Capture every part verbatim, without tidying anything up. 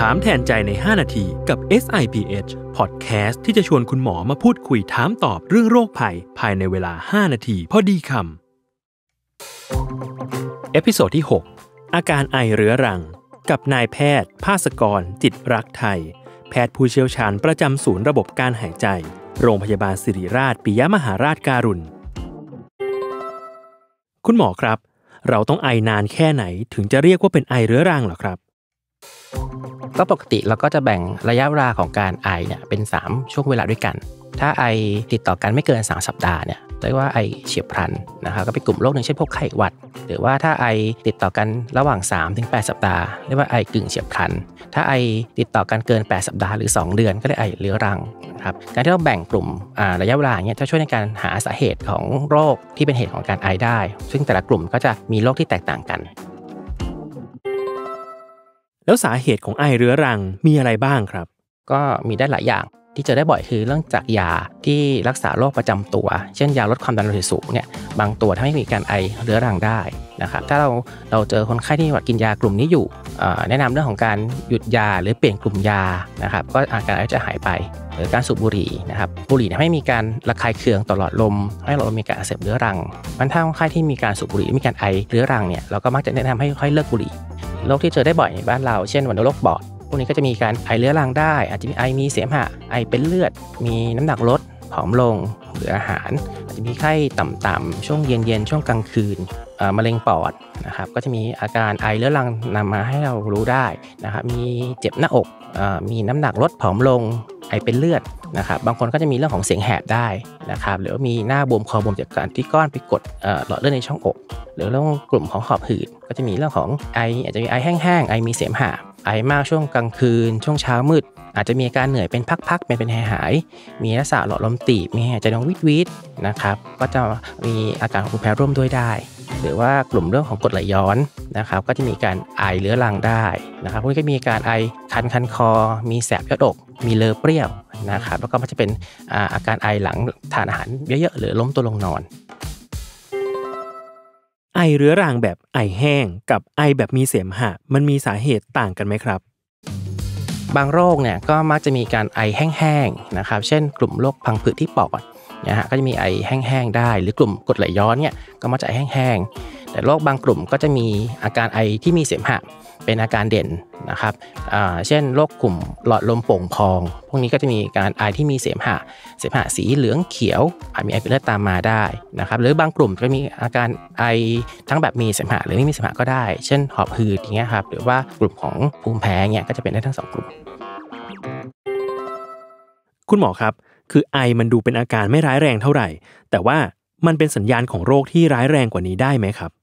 ามแทนใจในห้านาทีกับ เอส ไอ พี เอช Podcast ที่จะชวนคุณหมอมาพูดคุยถามตอบเรื่องโรคภัยภายในเวลาห้านาทีพอดีคำเอพิโซดที่หกอาการไอเรื้อรังกับนายแพทย์ภาสกรจิตรักไทยแพทย์ผู้เชี่ยวชาญประจำศูนย์ระบบการหายใจโรงพยาบาลศิริราชปิยมหาราชการุณคุณหมอครับเราต้องไอนานแค่ไหนถึงจะเรียกว่าเป็นไอเรื้อรังเหรอครับก็ปกติเราก็จะแบ่งระยะเวลาของการไอเนี่ยเป็นสามช่วงเวลาด้วยกันถ้าไอติดต่อกันไม่เกินสามสัปดาห์เนี่ยเรียกว่าไอเฉียบพลันนะครับก็เป็นกลุ่มโรคนึงเช่นพวกไข้หวัดหรือว่าถ้าไอติดต่อกันระหว่าง สามถึงแปด สัปดาห์เรียกว่าไอกึ่งเฉียบพลันถ้าไอติดต่อกันเกินแปดสัปดาห์หรือสองเดือนก็เรียกไอเรื้อรังนะครับการที่เราแบ่งกลุ่มระยะเวลาเนี่ยจะช่วยในการหาสาเหตุของโรคที่เป็นเหตุของการไอได้ซึ่งแต่ละกลุ่มก็จะมีโรคที่แตกต่างกันแล้วสาเหตุของไอเรื้อรังมีอะไรบ้างครับก็มีได้หลายอย่างที่เจอได้บ่อยคือเรื่องจากยาที่รักษาโรคประจำตัวเช่นยาลดความดันโลหิตสูงเนี่ยบางตัวทำให้มีการไอเรื้อรังได้นะครับถ้าเราเราเจอคนไข้ที่กินยากลุ่มนี้อยู่แนะนำเรื่องของการหยุดยาหรือเปลี่ยนกลุ่มยานะครับก็อาการไอจะหายไปหรือการสูบบุหรี่นะครับบุหรี่ทำให้มีการระคายเคืองต่อหลอดลมให้หลอดลมมีการอักเสบเรื้อรังมันถ้าคนไข้ที่มีการสูบบุหรี่มีการไอเรื้อรังเนี่ยเราก็มักจะแนะนำให้ค่อยเลิกบุหรี่โรคที่เจอได้บ่อยในบ้านเราเช่นวัณโรคปอดพวกนี้ก็จะมีการไอเรื้อรังได้อาจจะมีไอมีเสมหะไอเป็นเลือดมีน้ำหนักลดผอมลงหรืออาหารอาจจะมีไข้ต่ำๆช่วงเย็นๆช่วงกลางคืนมะเร็งปอดนะครับก็จะมีอาการไอเรื้อรังนำมาให้เรารู้ได้นะครับมีเจ็บหน้าอกมีน้ำหนักลดผอมลงไอเป็นเลือดนะครับบางคนก็จะมีเรื่องของเสียงแหบได้นะครับหรือว่ามีหน้าบวมคอบวมจากการที่ก้อนไปกดหลอดเลือดในช่องอกหรือเรื่องกลุ่มของหอบหืดก็จะมีเรื่องของไออาจจะมีไอแห้งๆไอมีเสมหะไอมากช่วงกลางคืนช่วงเช้ามืดอาจจะมีอาการเหนื่อยเป็นพักๆเป็นเป็นหายๆมีลักษณะหลอดลมตีบมีหายใจดังวิดๆนะครับก็จะมีอาการของภูมิแพ้ร่วมด้วยได้หรือว่ากลุ่มเรื่องของกรดไหลย้อนนะครับก็จะมีการไอเรื้อรังได้นะครับพวกนี้ก็มีการไอคันคันคอมีแสบยอดอกมีเลอเปรี้ยวนะครับแล้วก็มันจะเป็นอาการไอหลังทานอาหารเยอะๆหรือล้มตัวลงนอนไอเรื้อรังแบบไอแห้งกับไอแบบมีเสมหะมันมีสาเหตุต่างกันไหมครับบางโรคเนี่ยก็มักจะมีการไอแห้งๆนะครับเช่นกลุ่มโรคพังผืดที่ปอดนะฮะก็จะมีไอแห้งๆได้หรือกลุ่มกรดไหลย้อนเนี่ยก็มักจะไอแห้งๆแต่โรคบางกลุ่มก็จะมีอาการไอที่มีเสมหะเป็นอาการเด่นนะครับอ่าเช่นโรคกลุ่มหลอดลมโป่งพองพวกนี้ก็จะมีการไอที่มีเสมหะเสมหะสีเหลืองเขียวอาจมีไอเป็นเลือดตามมาได้นะครับหรือบางกลุ่มก็มีอาการไอทั้งแบบมีเสมหะหรือไม่มีเสมหะก็ได้เช่นหอบหืดอย่างเงี้ยครับหรือว่ากลุ่มของภูมิแพ้เงี้ยก็จะเป็นได้ทั้งสองกลุ่มคุณหมอครับคือไอมันดูเป็นอาการไม่ร้ายแรงเท่าไหร่แต่ว่ามันเป็นสัญญาณของโรคที่ร้ายแรงกว่านี้ได้ไหมครับ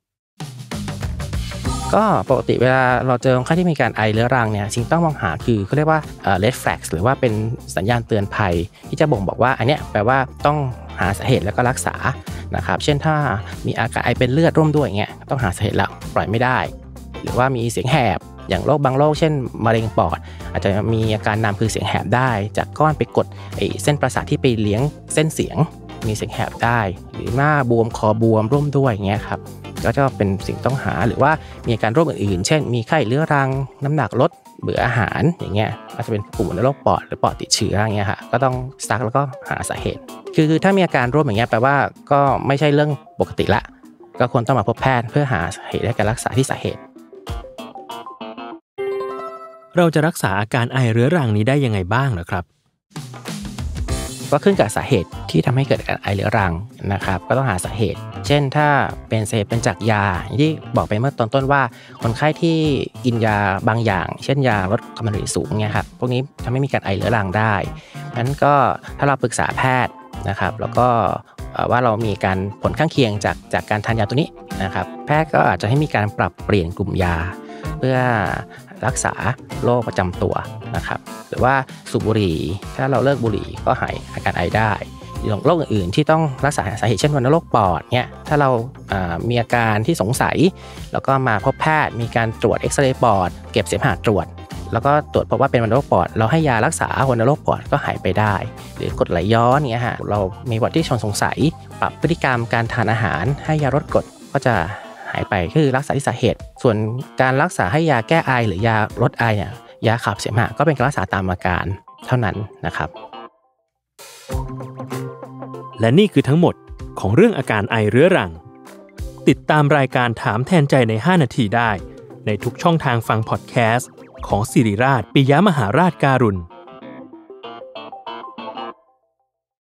ก็ปกติเวลาเราเจอคนไข้ที่มีการไอเรื้อรังเนี่ยสิ่งต้องมองหาคือเขาเรียกว่าเอ่อ red flags หรือว่าเป็นสัญญาณเตือนภัยที่จะบ่งบอกว่าอันเนี้ยแปลว่าต้องหาสาเหตุแล้วก็รักษานะครับเช่นถ้ามีอาการไอเป็นเลือดร่วมด้วยอย่างเงี้ยต้องหาสาเหตุแล้วปล่อยไม่ได้หรือว่ามีเสียงแหบอย่างโรคบางโรคเช่นมะเร็งปอดอาจจะมีอาการนำคือเสียงแหบได้จากก้อนไปกดไอ้เส้นประสาทที่ไปเลี้ยงเส้นเสียงมีเสียงแหบได้หรือหน้าบวมคอบวมร่วมด้วยอย่างเงี้ยครับก็จะเป็นสิ่งต้องหาหรือว่ามีอาการโรคอื่นๆเช่นมีไข้เรื้อรังน้ำหนักลดเบื่ออาหารอย่างเงี้ยอาจจะเป็นกลุ่มโรคปอดหรือปอดติดเชื้ออย่างเงี้ยค่ะก็ต้องซักแล้วก็หาสาเหตุคือถ้ามีอาการร่วมอย่างเงี้ยแปลว่าก็ไม่ใช่เรื่องปกติละก็ควรต้องมาพบแพทย์เพื่อหาสาเหตุและการรักษาที่สาเหตุเราจะรักษาอาการไอเรื้อรังนี้ได้ยังไงบ้างเหรอครับก็ขึ้นกับสาเหตุที่ทำให้เกิดการไอเรื้อรังนะครับก็ต้องหาสาเหตุเช่นถ้าเป็นสาเหตุเป็นจากยาอย่างที่บอกไปเมื่อตอนต้นว่าคนไข้ที่กินยาบางอย่างเช่นยาลดความดันโลหิตสูงเนี่ยครับพวกนี้ทำให้มีการไอเรื้อรังได้งั้นก็ถ้าเราปรึกษาแพทย์นะครับแล้วก็ว่าเรามีการผลข้างเคียงจากจากการทานยาตัวนี้นะครับแพทย์ก็อาจจะให้มีการปรับเปลี่ยนกลุ่มยาเพื่อรักษาโรคประจำตัวนะครับหรือว่าสูบบุหรี่ถ้าเราเลิกบุหรี่ก็หายอาการไอได้โรคอื่นๆที่ต้องรักษาสาเหตุเช่นวัณโรคปอดเนี่ยถ้าเรามีอาการที่สงสัยแล้วก็มาพบแพทย์มีการตรวจเอ็กซเรย์ปอดเก็บเสมหะตรวจแล้วก็ตรวจพบว่าเป็นวัณโรคปอดเราให้ยารักษาวัณโรคปอดก็หายไปได้หรือกรดไหลย้อนเงี้ยฮะเรามีประวัติที่ชนสงสัยปรับพฤติกรรมการทานอาหารให้ยาลดกรดก็จะหายไปคือรักษาที่สาเหตุส่วนการรักษาให้ยาแก้ไอหรือยาลดไอเนี่ยยาขับเสมหะก็เป็นการรักษาตามอาการเท่านั้นนะครับและนี่คือทั้งหมดของเรื่องอาการไอเรื้อรังติดตามรายการถามแทนใจในห้านาทีได้ในทุกช่องทางฟังพอดแคสต์ของศิริราชปิยมหาราชการุณ